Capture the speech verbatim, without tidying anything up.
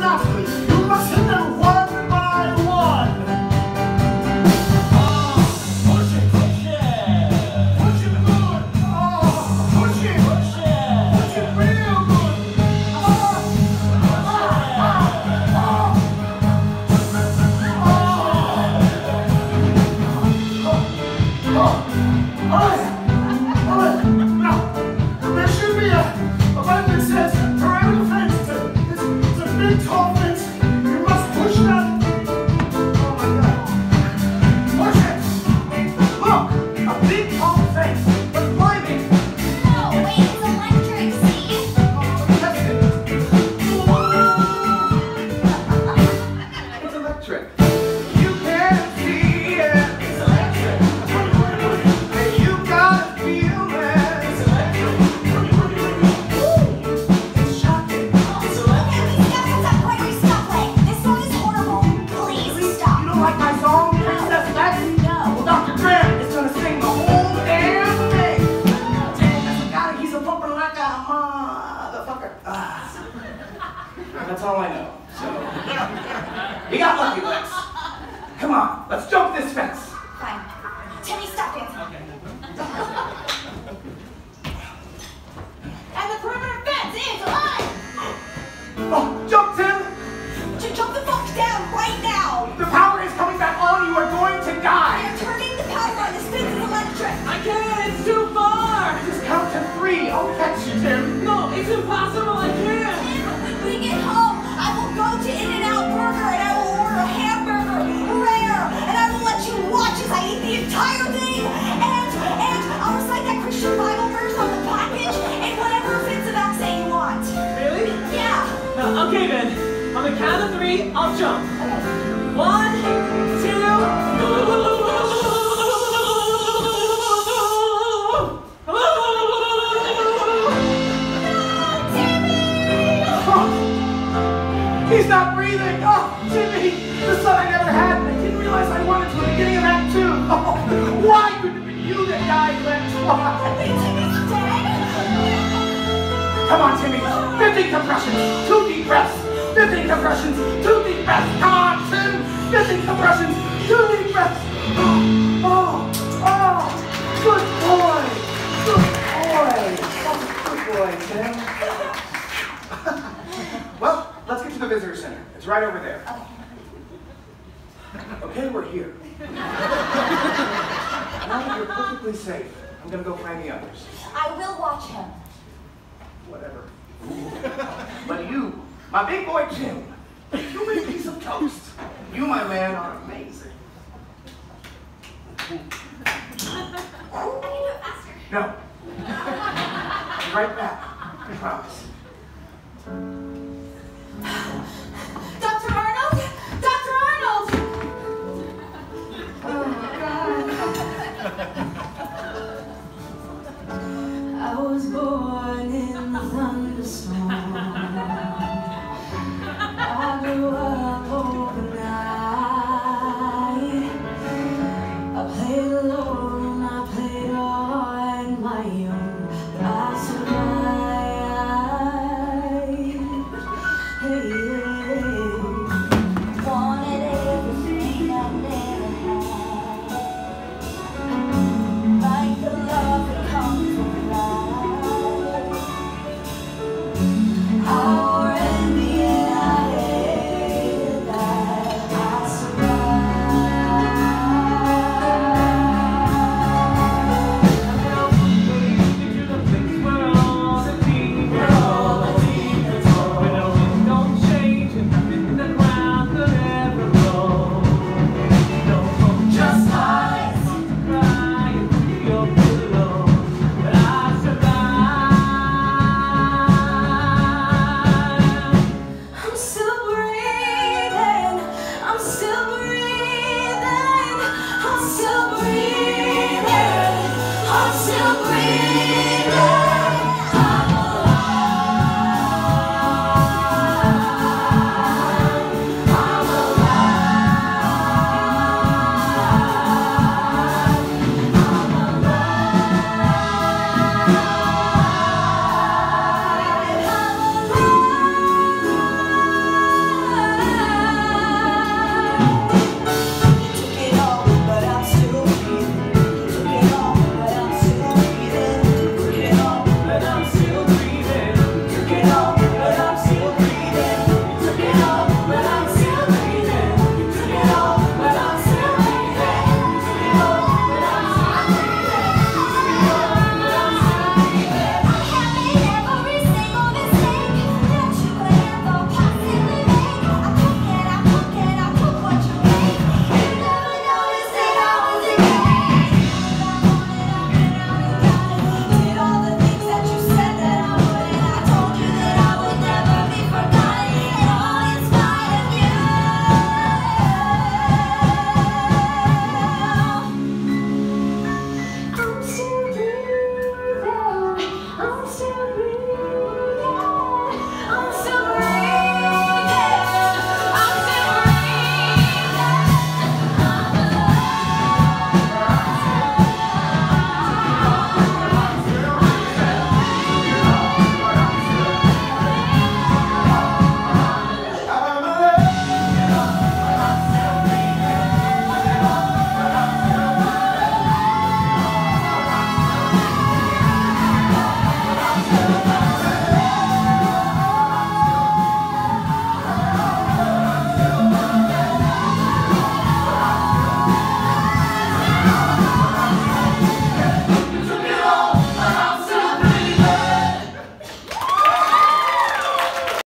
Exactly. You must hit them one by one. Oh, push it, push it. Push it good. Oh, push it, push it. Push it real good. Oh, oh, oh, oh. Oh, oh. All right. All right. Now, there should be a, a button that says parental fence. It's a, it's, it's a big tall fence. You must push that. Oh my God. Push it. Look, a big tall fence. But climbing. No, wait, it's electric, see? Oh, test it. It's electric. You can't see it. It's electric. And you gotta feel it. It's electric. It's shocking. It's electric. Can we stop with that Gregory stuff? Like, this song is horrible. Please stop. You don't like my song, Princess Zack? No. Well, Doctor Grant is gonna sing the whole damn thing. Damn, I forgot he's a bumper like a motherfucker. Ah. That's all I know. So, you got lucky, Lex. Come on, let's jump this fence. Fine. Timmy, stop dancing. And the perimeter fence is alive! Oh, jump, Tim! To jump the fuck down right now! The power is coming back on. You are going to die. They're turning the power on. This fence is electric. I can't, it's too far! Just count to three. I'll catch you, Tim. No, it's impossible, I can't! When we get home, I will go to In-N-Out Burger and I will order a hamburger rare and I will let you watch as I eat the entire thing and and I'll recite that Christian Bible verse on the package and whatever offensive accent you want. Really? Yeah. Uh, okay then, on the count of three, I'll jump. One, two... He's not breathing. Oh, Jimmy, the son I never had. I didn't realize I wanted to at the beginning of Act Two. Oh, why couldn't it be you that died, Lex? Why? Timmy's dead? Come on, Timmy. fifteen compressions, two deep breaths. fifteen compressions, two deep breaths. Come on, Tim. fifteen compressions, two deep breaths. Oh, oh, oh. Good boy. Good boy. Oh, good boy, Tim. Well, let's get to the visitor center. It's right over there. Okay, we're here. Now that you're perfectly safe, I'm gonna go find the others. I will watch him. Whatever. But you, my big boy Jim, you big piece of toast. You, my man, are amazing. I can do it faster. No. I'll be right back. I promise.